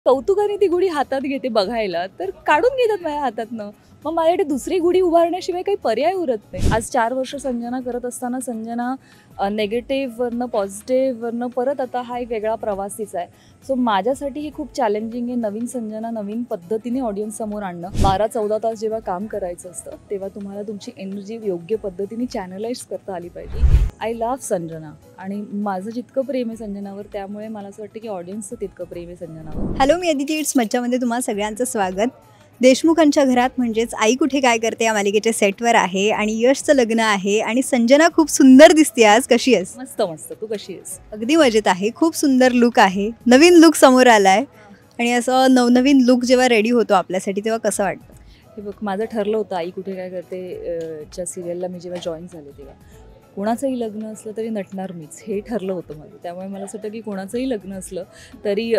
कौतुकाने ती गुढी हातात घेते बघायला, तर काढून घेतात माझ्या हातातनं. मग माझ्याकडे दुसरी गुढी उभारण्याशिवाय काही पर्याय उरत नाही. आज 4 वर्ष संजना करत असताना संजना निगेटिव्हवरनं पॉझिटिव्हवरनं परत आता हा एक वेगळा प्रवास तिचा आहे. सो माझ्यासाठी हे खूप चॅलेंजिंग आहे. नवीन संजना नवीन पद्धतीने ऑडियन्ससमोर आणणं. 12-14 तास जेव्हा काम करायचं असतं तेव्हा तुम्हाला तुमची एनर्जी योग्य पद्धतीने चॅनलाइज करता आली पाहिजे. आय लव्ह संजना आणि माझं जितकं प्रेम आहे संजनावर, त्यामुळे मला असं वाटतं की ऑडियन्सचं तितकं प्रेम आहे संजनावर. हॅलो, मी अदिती इट्स मज्जामध्ये तुम्हा सगळ्यांचं स्वागत. देशमुखांच्या घरात म्हणजेच आई कुठे काय करते या मालिकेच्या सेटवर आहे आणि यशचं लग्न आहे आणि संजना खूप सुंदर दिसते आज. कशी आहेस? मस्त मस्त. तू कशी आहेस? अगदी मजेत आहे. खूप सुंदर लुक आहे. नवीन लुक समोर आलाय आणि असं नवनवीन लुक जेव्हा रेडी होतो आपल्यासाठी तेव्हा कसं वाटतं? हे बघ, माझं ठरलं होतं आई कुठे काय करते च्या सिरियलला मी जेव्हा जॉईन झाले तेव्हा कोणाचंही लग्न असलं तरी नटणार मीच, हे ठरलं होतं माझं. त्यामुळे मला असं वाटतं की कोणाचंही लग्न असलं तरी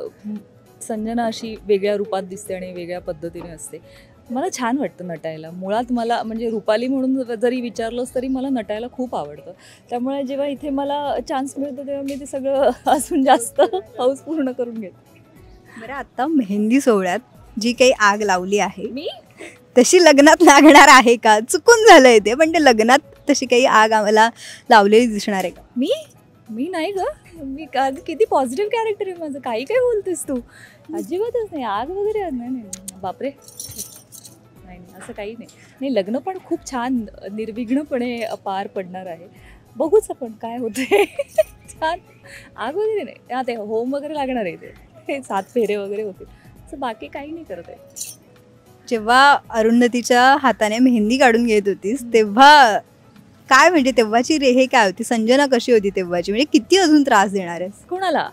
संजना अशी वेगळ्या रूपात दिसते आणि वेगळ्या पद्धतीने असते. मला छान वाटतं नटायला. मुळात मला म्हणजे रुपाली म्हणून जरी विचारलंच तरी मला नटायला खूप आवडतं. त्यामुळे जेव्हा इथे मला चान्स मिळतो तेव्हा मी ते सगळं अजून जास्त हौस पूर्ण करून घेते. बरं, आता मेहंदी सोहळ्यात जी काही आग लावली आहे मी तशी लग्नात लागणार आहे का? चुकून झालंय ते, पण ते लग्नात तशी काही आग आम्हाला लावलेली दिसणार आहे का? मी नाही ग. मी किती पॉझिटिव्ह कॅरेक्टर आहे माझं. काही काय बोलतेस तू? अजिबातच नाही. आग वगैरे नाही. बापरे, नाही असं काही नाही. लग्न पण खूप छान निर्विघ्नपणे पार पडणार आहे. बघूच आपण काय होतंय. छान. आग वगैरे नाही. ते होम वगैरे लागणार आहे. ते 7 फेरे वगैरे होते. असं बाकी काही नाही करत आहे. जेव्हा अरुंधतीच्या हाताने मेहंदी काढून घेत होतीस तेव्हा काय, म्हणजे तेव्हाची हे काय होती? संजना कशी होती तेव्हाची? म्हणजे किती अजून त्रास देणार आहेस? कोणाला?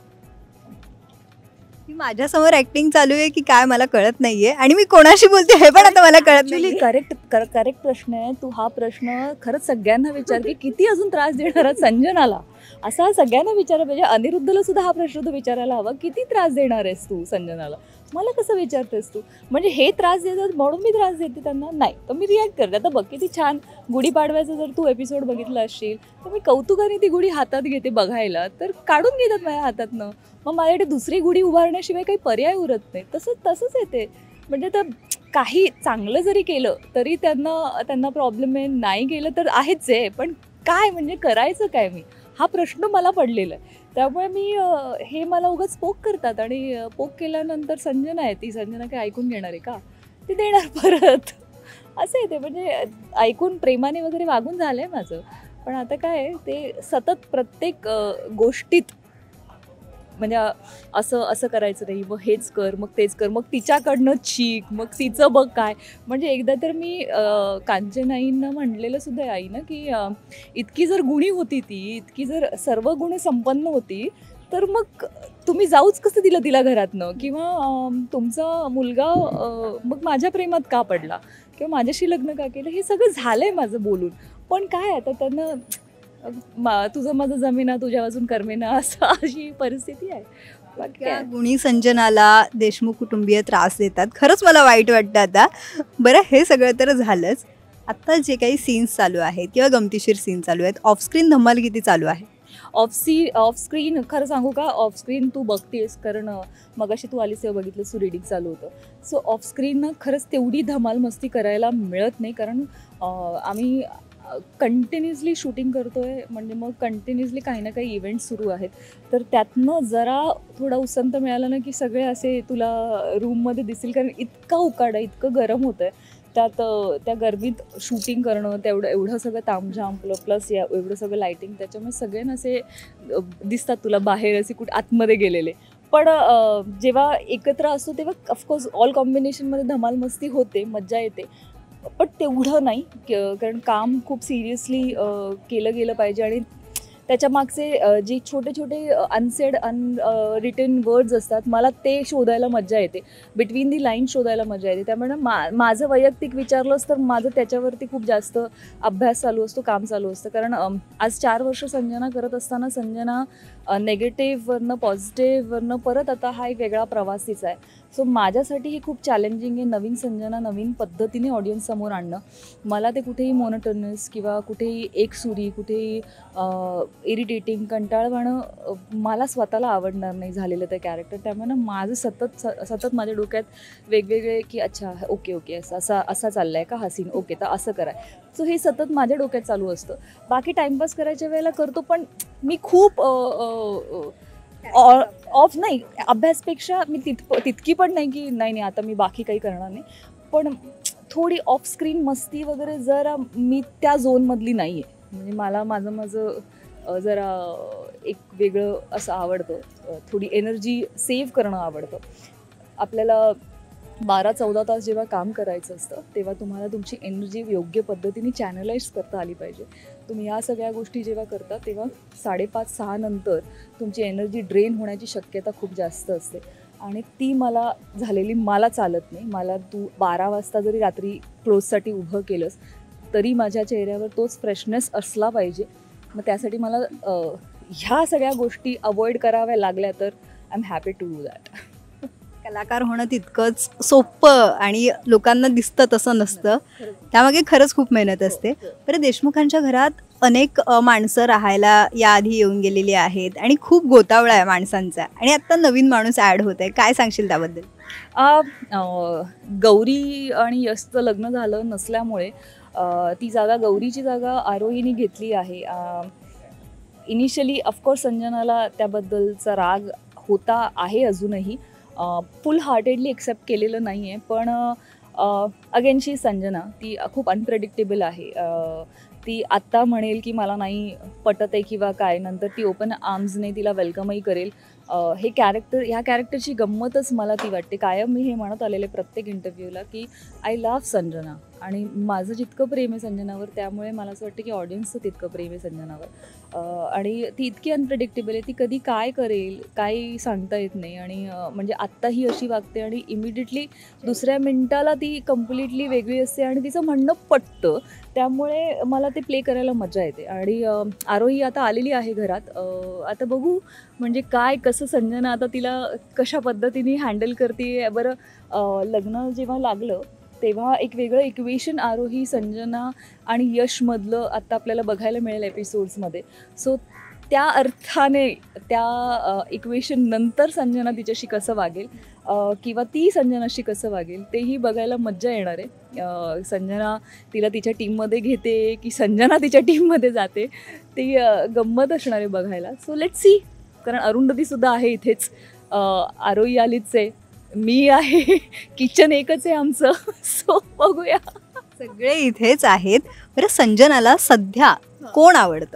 माझ्यासमोर ऍक्टिंग चालू आहे की काय मला कळत नाहीये आणि मी कोणाशी बोलते हे पण आता मला कळत नाही. करेक्ट प्रश्न आहे. तू हा प्रश्न खरंच सगळ्यांना विचार की किती अजून त्रास देणार संजनाला, असा सगळ्यांना विचारायला पाहिजे. अनिरुद्धला सुद्धा हा प्रश्न तू विचारायला हवा, किती त्रास देणार आहेस तू संजनाला? मला कसं विचारतेस तू? म्हणजे हे त्रास देतात म्हणून मी त्रास देते त्यांना? नाही, तर मी रिॲक्ट करते. आता बघ किती छान गुढीपाडव्याचा जर तू एपिसोड बघितला असशील तर मी कौतुकाने ती गुढी हातात घेते बघायला, तर काढून घेतात माझ्या हातातनं. मग माझ्याकडे दुसरी गुढी उभारण्याशिवाय काही पर्याय उरत नाही. तसंच येते. म्हणजे तर काही चांगलं जरी केलं तरी त्यांना प्रॉब्लेम आहे. नाही केलं तर आहेच आहे, पण काय म्हणजे करायचं काय मी? हा प्रश्न मला पडलेला आहे. त्यामुळे मी हे मला उगाच पोक करतात आणि पोक केल्यानंतर संजना आहे, ती संजना काय ऐकून घेणार आहे का? ती देणार परत. असं आहे ते. म्हणजे ऐकून प्रेमाने वगैरे वागून झालं आहे माझं. पण आता काय आहे, ते सतत प्रत्येक गोष्टीत म्हणजे असं करायचं नाही, मग हेच कर, मग तेच कर, मग तिच्याकडनं शिक, मग तिचं बघ काय. म्हणजे एकदा तर मी कांचनाईंना म्हणलेलं सुद्धा आहे आईनं की इतकी जर गुणी होती ती, इतकी जर सर्व गुण संपन्न होती, तर मग तुम्ही जाऊच कसं दिलं तिला घरातनं? किंवा तुमचा मुलगा मग माझ्या प्रेमात का पडला किंवा माझ्याशी लग्न का केलं? हे सगळं झालं आहे माझं बोलून. पण काय आता त्यांना तुझं माझं जमेना, तुझ्या वाजून करमेना, असं अशी परिस्थिती आहे. बाकी काय. गुणी संजनाला देशमुख कुटुंबीय त्रास देतात. खरंच मला वाईट वाटतं आता. बरं, हे सगळं तर झालंच. आत्ता जे काही सीन्स चालू आहेत किंवा गमतीशीर सीन चालू आहेत, ऑफस्क्रीन धमाल किती चालू आहे? ऑफस्क्रीन खरं सांगू का, ऑफस्क्रीन तू बघतेस कारण मगाशी तू आलीस तेव्हा बघितलं सू रीडिंग चालू होतं. सो ऑफस्क्रीन खरंच तेवढी धमाल मस्ती करायला मिळत नाही, कारण आम्ही कंटिन्युअसली शूटिंग करतो आहे. म्हणजे मग कंटिन्युअसली काही ना काही इव्हेंट्स सुरू आहेत, तर त्यातनं जरा थोडा उसंत मिळाला ना की सगळे असे तुला रूममध्ये दिसतील, कारण इतका उकाडा, इतकं गरम होतं आहे. त्या गरमीत शूटिंग करणं, एवढं सगळं तामझाम प्लस एवढं सगळं लाईटिंग, त्याच्यामुळे सगळ्यांना असे दिसतात तुला बाहेर असे कुठे आतमध्ये गेलेले. पण जेव्हा एकत्र असतो तेव्हा ऑफकोर्स ऑल कॉम्बिनेशनमध्ये धमाल मस्ती होते, मज्जा येते. पण तेवढं नाही, कारण काम खूप सिरियसली केलं गेलं पाहिजे आणि त्याच्या मागचे जे छोटे अनसेड रिटन वर्ड्स असतात, मला ते शोधायला मज्जा येते. बिटवीन दी लाईन शोधायला मजा येते. त्यामुळे माझं वैयक्तिक विचारलंच तर माझं त्याच्यावरती खूप जास्त अभ्यास चालू असतो, काम चालू असतं. कारण आज 4 वर्ष संजना करत असताना संजना निगेटिव्हवरनं पॉझिटिव्हवरनं परत आता हा एक वेगळा प्रवास तिचा आहे. सो माझ्यासाठी हे खूप चॅलेंजिंग आहे. नवीन संजना नवीन पद्धतीने ऑडियन्ससमोर आणणं. मला ते कुठेही मोनोटोनस किंवा कुठेही एकसुरी, कुठेही इरिटेटिंग कंटाळवाणं मला स्वतःला आवडणार नाही झालेलं ते कॅरेक्टर. त्यामुळे ना माझं सतत माझ्या डोक्यात वेगवेगळे की अच्छा ओके ओके असा चाललं आहे का हा सीन, ओके तर असं कराय. सो हे सतत माझ्या डोक्यात चालू असतं. बाकी टाईमपास करायच्या वेळेला करतो, पण मी खूप ऑफ नाही, अभ्यासपेक्षा मी तितकी पण नाही की नाही आता मी बाकी काही करणार नाही, पण थोडी ऑफ स्क्रीन मस्ती वगैरे जरा मी त्या झोनमधली नाही आहे. म्हणजे मला माझं जरा एक वेगळं असं आवडतं, थोडी एनर्जी सेव्ह करणं आवडतं. आपल्याला 12-14 तास जेव्हा काम करायचं असतं तेव्हा तुम्हाला तुमची एनर्जी योग्य पद्धतीने चॅनलाइज करता आली पाहिजे. तुम्ही ह्या सगळ्या गोष्टी जेव्हा करता तेव्हा 5:30-6 नंतर तुमची एनर्जी ड्रेन होण्याची शक्यता खूप जास्त असते आणि ती मला चालत नाही. मला तू 12 वाजता जरी रात्री क्लोजसाठी उभं केलंस तरी माझ्या चेहऱ्यावर तोच फ्रेशनेस असला पाहिजे. मग त्यासाठी मला ह्या सगळ्या गोष्टी अवॉइड कराव्या लागल्या तर I am happy to do that. कलाकार होणं तितकंच सोपं आणि लोकांना दिसतं तसं नसतं, त्यामागे खरंच खूप मेहनत असते. बरं, देशमुखांच्या घरात अनेक माणसं राहायला याआधी येऊन गेलेली आहेत आणि खूप गोतावळा आहे माणसांचा, आणि आत्ता नवीन माणूस ॲड होत आहे. काय सांगशील त्याबद्दल? गौरी आणि यशचं लग्न झालं नसल्यामुळे ती जागा, गौरीची जागा आरोहीने घेतली आहे. इनिशियली ऑफकोर्स संजनाला त्याबद्दलचा राग होता, आहे अजूनही. फुल हार्टेडली एक्सेप्ट केलेलं नाही आहे, पण अगेन शी संजना ती खूप अनप्रेडिक्टेबल आहे. ती आत्ता म्हणेल की मला नाही पटत आहे किंवा काय, नंतर ती ओपन आर्म्सने तिला वेलकमही करेल. ह्या कॅरेक्टरची गंमतच मला ती वाटते. कायम मी हे म्हणत आलेले प्रत्येक इंटरव्ह्यूला की आय लव्ह संजना, आणि माझं जितकं प्रेम आहे संजनावर त्यामुळे मला असं वाटतं की ऑडियन्सचं तितकं प्रेम आहे संजनावर. आणि ती इतकी अनप्रेडिक्टेबल आहे, ती कधी काय करेल काही सांगता येत नाही. आणि म्हणजे आत्ता ही अशी वागते आणि इमिडिएटली दुसऱ्या मिनटाला ती कम्प्लिटली वेगळी असते आणि तिचं म्हणणं पटतं. त्यामुळे मला ते प्ले करायला मजा येते. आणि आरोही आता आलेली आहे घरात. आता बघू म्हणजे काय कसं संजना आता तिला कशा पद्धतीने हँडल करते. बरं, लग्न जेव्हा लागलं तेव्हा एक वेगळं इक्वेशन आरोही, संजना आणि यशमधलं आत्ता आपल्याला बघायला मिळेल एपिसोड्समध्ये. सो त्या अर्थाने त्या इक्वेशन नंतर संजना तिच्याशी कसं वागेल किंवा ती संजनाशी कसं वागेल तेही बघायला मज्जा येणार आहे. संजना तिला तिच्या टीममध्ये घेते की संजना तिच्या टीममध्ये जाते, ती गंमत असणार आहे बघायला. So let's see. कारण अरुंधतीसुद्धा आहे इथेच, आरोही आलीच आहे, मी आहे, किचन एकच आहे आमचं. सो बघूया. सगळे इथेच आहेत. बरं, संजनाला सध्या कोण आवडतं?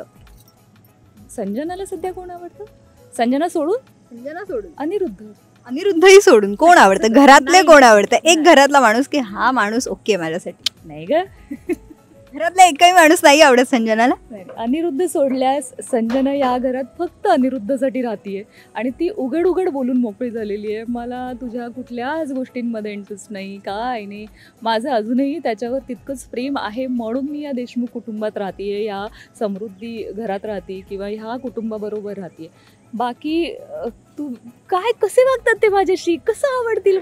संजनाला सध्या कोण आवडतं? संजना सोडून अनिरुद्धही सोडून कोण आवडतं? घरातले कोण आवडतं? एक घरातला माणूस की हा माणूस ओके माझ्यासाठी. नाही ग, घरातला एकही माणूस नाही आवडत संजनाला? अनिरुद्ध सोडल्यास संजना या घरात फक्त अनिरुद्धसाठी राहतीये आणि ती उघड बोलून मोकळी झालेली आहे. मला तुझ्या कुठल्याच गोष्टींमध्ये इंटरेस्ट नाही, काय नाही. माझं अजूनही त्याच्यावर तितकंच प्रेम आहे, म्हणून मी या देशमुख कुटुंबात राहतीये, या समृद्धी घरात राहते किंवा ह्या कुटुंबाबरोबर राहतीये. बाकी तू काय कसे वागतात ते माझ्याशी, कसं आवडतील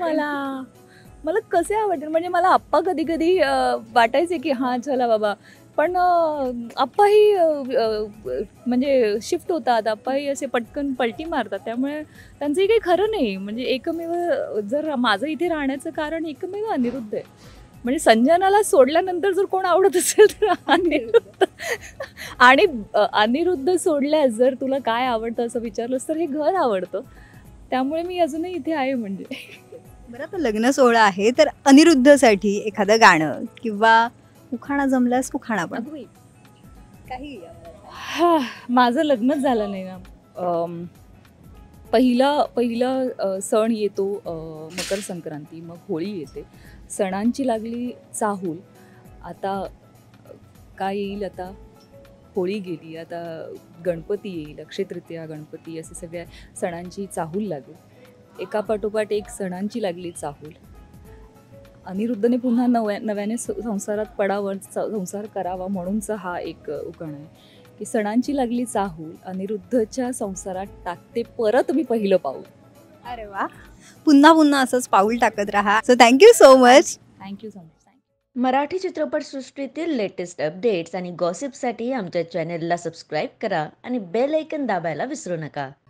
मला कसे आवडतील. म्हणजे मला आप्पा कधी कधी वाटायचे की हां चला बाबा, पण आप्पाही म्हणजे शिफ्ट होतात, आप्पाही असे पटकन पलटी मारतात, त्यामुळे त्यांचंही काही खरं नाही. म्हणजे एकमेव जर माझं इथे राहण्याचं कारण एकमेव अनिरुद्ध आहे. म्हणजे संजनाला सोडल्यानंतर जर कोण आवडत असेल तर अनिरुद्ध. आणि अनिरुद्ध सोडल्यास जर तुला काय आवडतं असं विचारलंस तर हे घर आवडतं. त्यामुळे मी अजूनही इथे आहे. म्हणजे बरं, आता लग्न सोहळा आहे तर अनिरुद्धसाठी एखादं गाणं किंवा उखाणा जमल्यास उखाणा पण काही. माझं लग्नच झालं नाही ना. पहिला सण येतो मकर संक्रांती, मग होळी येते, सणांची लागली चाहूल. आता काय येईल, आता होळी गेली, आता गणपती येईल, अक्षय तृतीया, गणपती, असे सगळ्या सणांची चाहूल लागली. एका पाठोपाठ एक सणांची लागली चाहूल. अनिरुद्धने पुन्हा नव्याने संसारात पडावं, संसार करावा म्हणूनचा हा एक उखाणा आहे की सणांची लागली चाहूल, अनिरुद्धच्या संसारात टाकते परत मी पहिलं पाऊल. अरे वा, पुन्हा असंच पाऊल टाकत राहा. So thank you so much. Thank you so much. Marathi चित्रपटसृष्टीतील लेटेस्ट अपडेट्स आणि गॉसिपसाठी आमच्या चॅनेलला सबस्क्राईब करा आणि बेल ऐकन दाबायला विसरू नका.